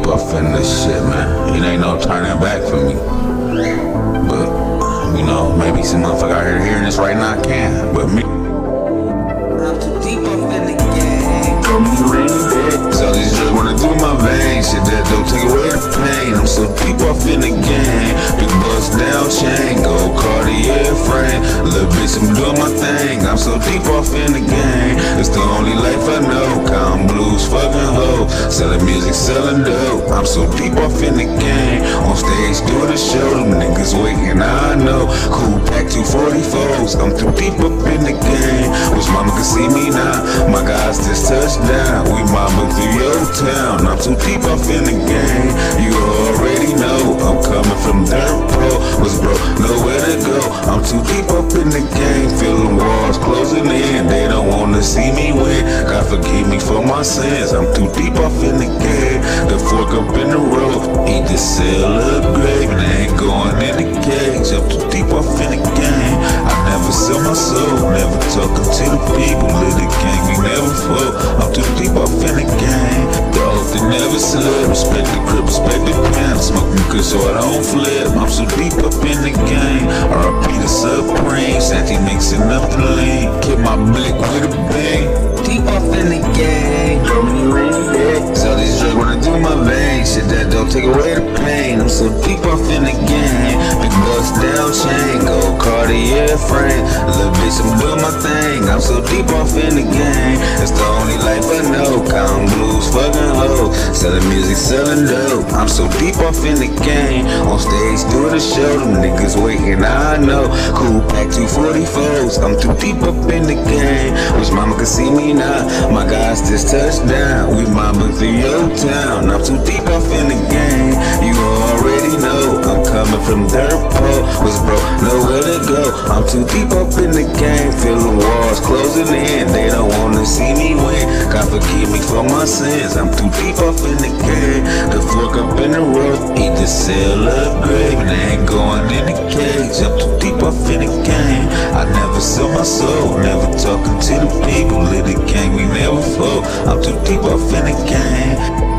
off in this shit, man. It ain't no turning back for me. But, you know, maybe some motherfucker out here hearing this right now can. But me, I'm too deep up in the game. so these drugs wanna do my veins. Shit that don't take away the pain. I'm so deep off in the game. Big bust down chain, gold Cartier frame. Little bitch, I'm doing my thing. I'm so deep off in the game. It's the only life I know. Count blues, fucking hoe. Selling music, selling dope. I'm so deep off in the game. On stage doing a show, them niggas waiting, I know. Cool pack 244s. I'm too deep up in the game. Wish mama could see me now. My guys just touched down. We mobbing through your town. I'm too deep off in the game. You already know. I'm coming from dirt pro. Was broke, nowhere to go. I'm too deep up in the game. Feeling walls closing in. They don't wanna see me win. God forgive me for my sins. I'm too deep off in the game. The fork up in the road. Eat the cell upgrade. And I ain't going in the cage. I'm too deep off in the game. I never sell my soul. Never talking to the people. Live the game, we never fall. I'm too deep off in the game. The oath that never slip. Respect the crib, respect the pen. Smoking good so I don't flip. I'm so deep up in the game. R.I.P. the Supreme. Santi mixing up the lean. Keep my blick with a bang. Deep off in the game. So these drugs wanna do my veins. Shit that don't take away the pain. I'm so deep off in the game. Big bust down chain, gold Cartier frame. Little bitch, I'm doing my thing. I'm so deep off in the game. It's the only life I know. Count blues, fucking hoe. Selling music, selling dope. I'm so deep off in the game. On stage doing a show, them niggas waiting, I know. Cool pack 244s. I'm too deep up in the game. Wish mama could see me now. My guys just touched down. We mobbing through your town. I'm too deep off in the game. You already know. I'm coming from dirt poor. Was broke, nowhere to go. I'm too deep up in the game. Feeling walls closing in. They don't wanna see me win. God forgive me for my sins. I'm too deep off in the game. The fork up in the road. Eat the cell upgrade. And I ain't going in the cage. I'm too deep off in the game. I never sell my soul. Never talking to the people. Live the game, we never fall. I'm too deep off in the game.